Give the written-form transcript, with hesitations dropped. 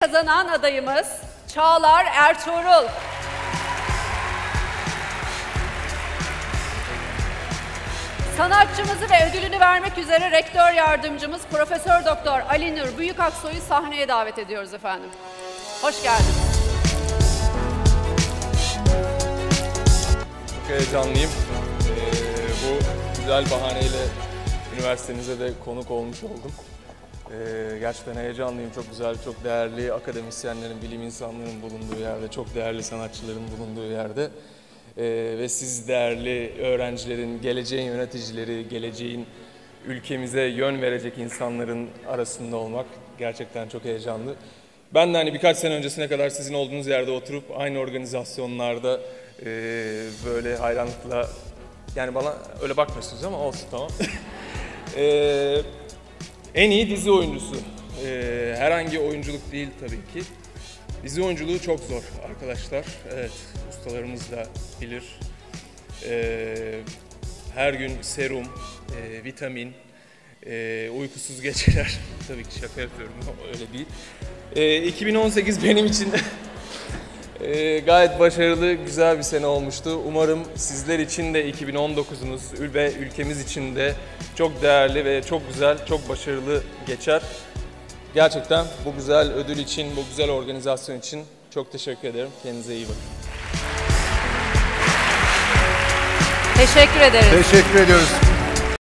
Kazanan adayımız Çağlar Ertuğrul. Sanatçımızı ve ödülünü vermek üzere rektör yardımcımız Profesör Doktor Ali Nur Büyükaksoy'u sahneye davet ediyoruz efendim. Hoş geldiniz. Çok heyecanlıyım. Bu güzel bahaneyle üniversitenize de konuk olmuş oldum. Gerçekten heyecanlıyım. Çok güzel, çok değerli akademisyenlerin, bilim insanlarının bulunduğu yerde, çok değerli sanatçıların bulunduğu yerde ve siz değerli öğrencilerin, geleceğin yöneticileri, geleceğin ülkemize yön verecek insanların arasında olmak gerçekten çok heyecanlı. Ben de hani birkaç sene öncesine kadar sizin olduğunuz yerde oturup aynı organizasyonlarda böyle hayranlıkla, yani bana öyle bakmıyorsunuz ama olsun, tamam. En iyi dizi oyuncusu. Herhangi oyunculuk değil tabii ki. Dizi oyunculuğu çok zor arkadaşlar. Evet, ustalarımız da bilir. Her gün serum, vitamin, uykusuz geceler. Tabii ki şaka yapıyorum ama öyle değil. 2018 benim için gayet başarılı, güzel bir sene olmuştu. Umarım sizler için de 2019'unuz ve ülkemiz için de çok değerli ve çok güzel, çok başarılı geçer. Gerçekten bu güzel ödül için, bu güzel organizasyon için çok teşekkür ederim. Kendinize iyi bakın. Teşekkür ederiz. Teşekkür ediyoruz.